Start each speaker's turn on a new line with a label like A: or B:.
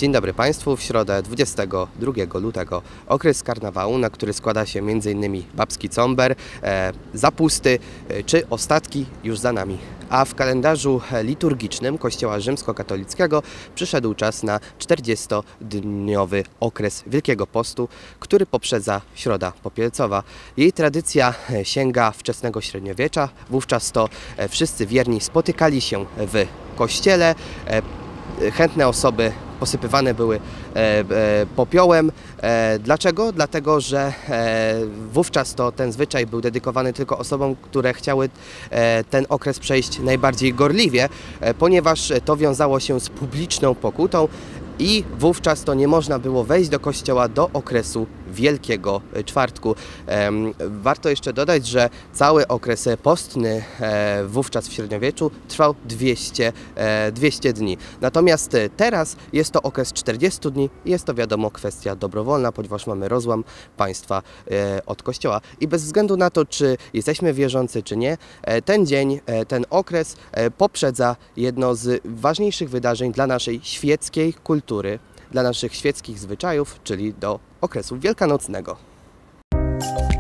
A: Dzień dobry Państwu. W środę 22 lutego okres karnawału, na który składa się m.in. Babski Comber, zapusty czy ostatki już za nami. A w kalendarzu liturgicznym Kościoła Rzymskokatolickiego przyszedł czas na 40-dniowy okres Wielkiego Postu, który poprzedza Środa Popielcowa. Jej tradycja sięga wczesnego średniowiecza. Wówczas to wszyscy wierni spotykali się w kościele. Chętne osoby posypywane były popiołem. Dlaczego? Dlatego, że wówczas to ten zwyczaj był dedykowany tylko osobom, które chciały ten okres przejść najbardziej gorliwie, ponieważ to wiązało się z publiczną pokutą i wówczas to nie można było wejść do kościoła do okresu Wielkiego Czwartku. Warto jeszcze dodać, że cały okres postny wówczas w średniowieczu trwał 200 dni. Natomiast teraz jest to okres 40 dni i jest to wiadomo kwestia dobrowolna, ponieważ mamy rozłam państwa od kościoła. I bez względu na to, czy jesteśmy wierzący, czy nie, ten dzień, ten okres poprzedza jedno z ważniejszych wydarzeń dla naszej świeckiej kultury, dla naszych świeckich zwyczajów, czyli do okresu wielkanocnego.